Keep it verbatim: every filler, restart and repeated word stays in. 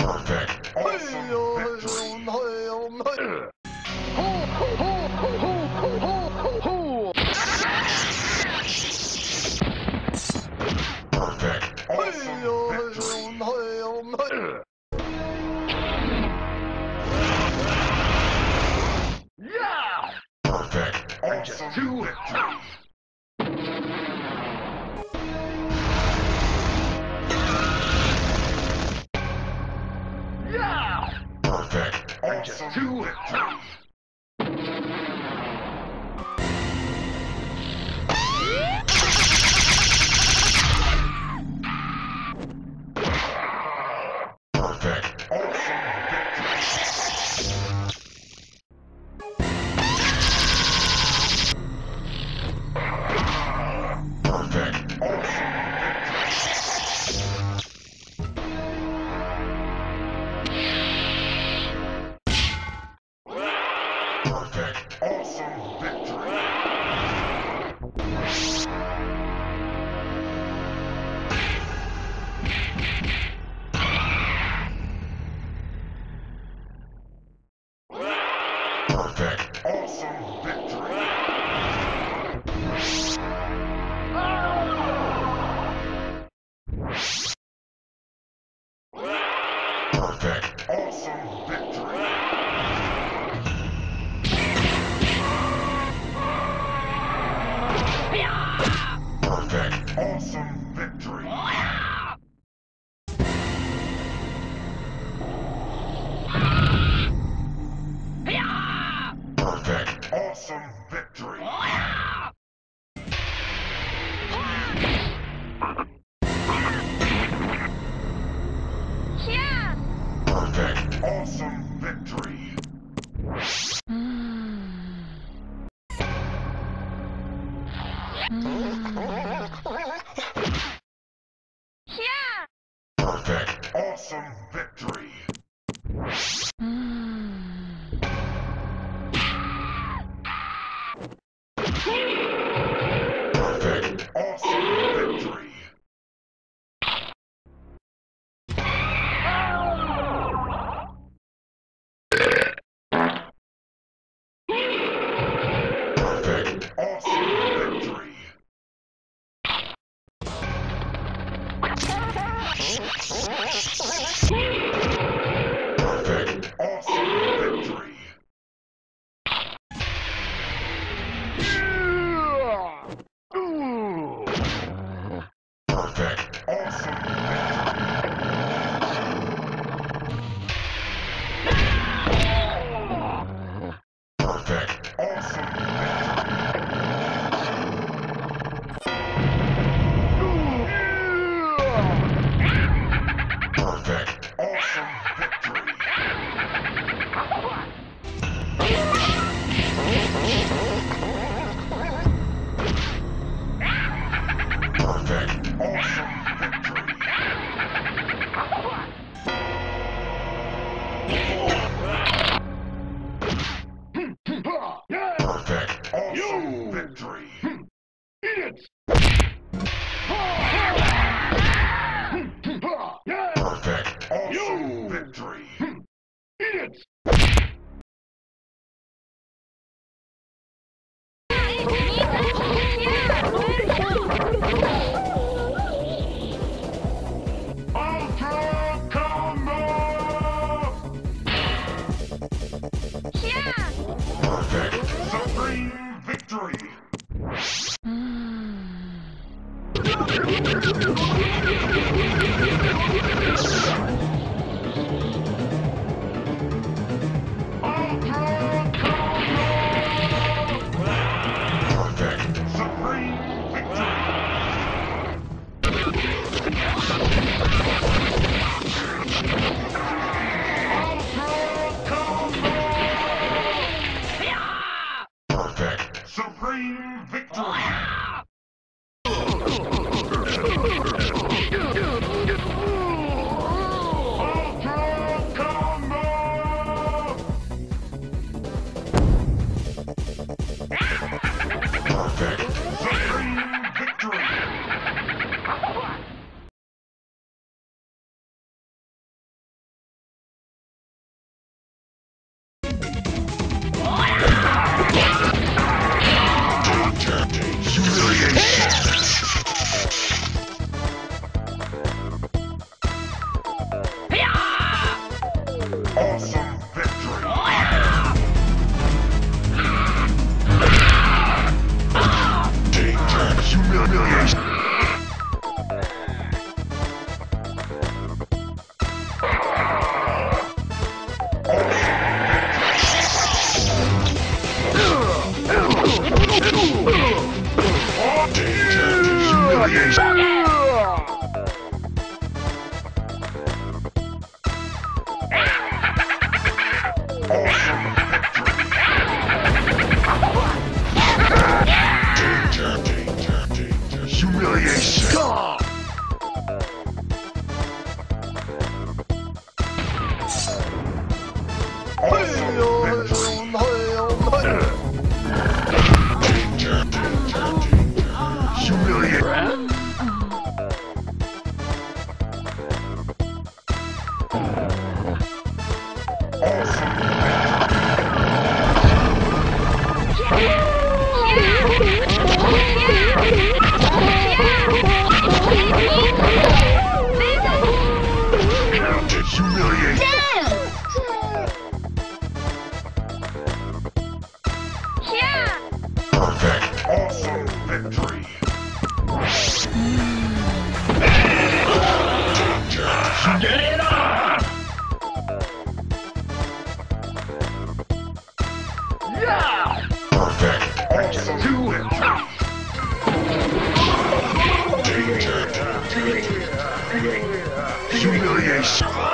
Perfect. Awesome victory. Perfect. Awesome victory. Yeah! Perfect. Awesome victory. Yeah! Perfect. Awesome victory. Perfect. Awesome victory. Perfect. Awesome victory. Perfect. Awesome victory. Perfect. Awesome victory. Perfect. Awesome victory. Perfect. Awesome victory. Perfect. Awesome victory. Yeah. Perfect. Awesome victory. Yeah. Perfect. Awesome victory. Perfect. Awesome victory. Perfect. Awesome victory. Perfect. Awesome victory. Perfect. Awesome victory. Perfect. Awesome victory. Perfect. Awesome victory. Perfect. Awesome victory. Perfect. Awesome victory. Eat it! Perfect. Awesome victory. Eat it! Ultra combo! Yeah. Perfect. Supreme victory. Ultra combo! Perfect. Supreme victory. Ultra combo! Perfect. Supreme victory. Humiliation.